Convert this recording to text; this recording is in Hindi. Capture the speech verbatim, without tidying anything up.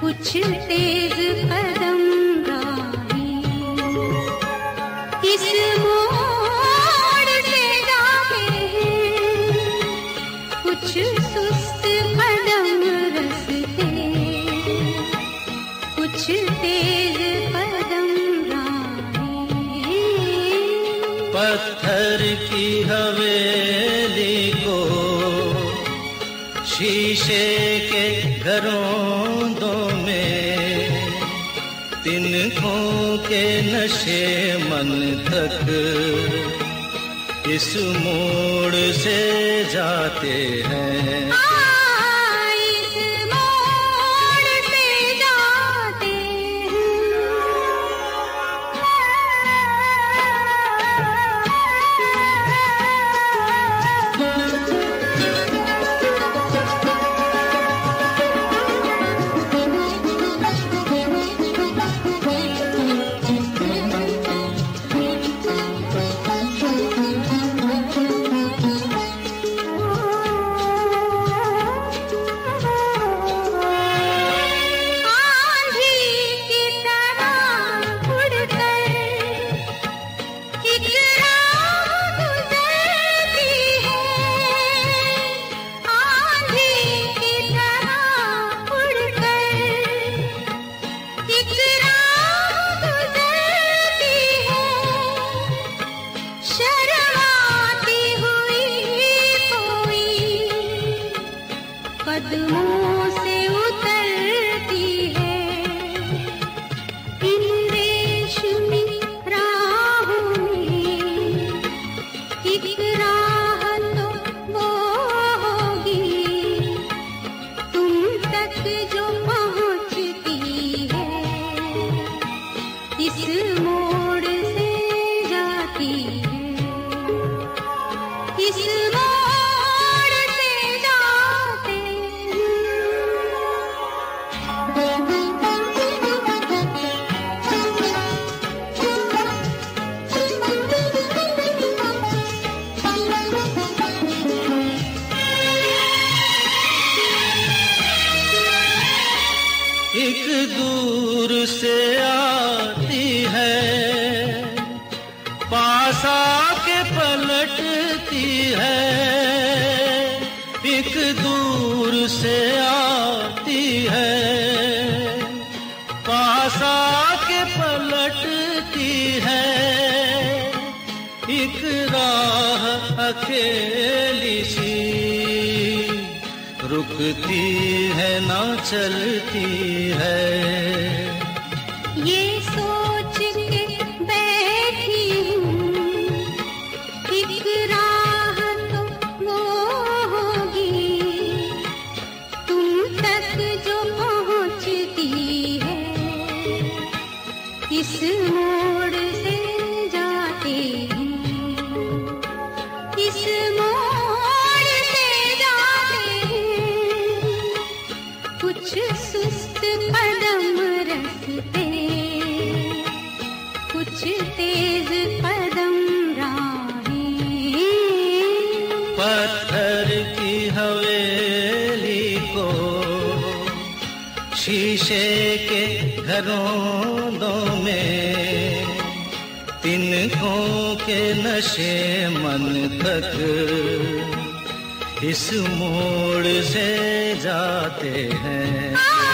कुछ तेज कदम राही इस मोड़ से जाते हैं, कुछ सुस्त कदम रस्ते, कुछ तेज कदम राही। पत्थर की हवेली को शीशे के घरों में, तिनकों के नशे मन तक इस मोड़ से जाते हैं। कदमों से उतरती है इन रेशमी राहों में, एक राह तो वो होगी तुम तक जो पहुंचती है, इस मोड़ से जाती है, इस एक दूर से आती है, पास आके पलटती है। एक दूर से आती है, पास आके पलटती है। एक राह अकेली सी रुकती है ना चलती है। ये सोच के बैठी हूँ एक राह तो वो होगी तुम तक जो पहुँचती है, इस मोड़ से जाते हैं, इस मोड़ से जाते हैं, कुछ सुस्त कदम रखते, कुछ तेज कदम राही। पत्थर की हवेली को शीशे के घरों में, तिनकों के नशे मन तक इस मोड़ से जाते हैं।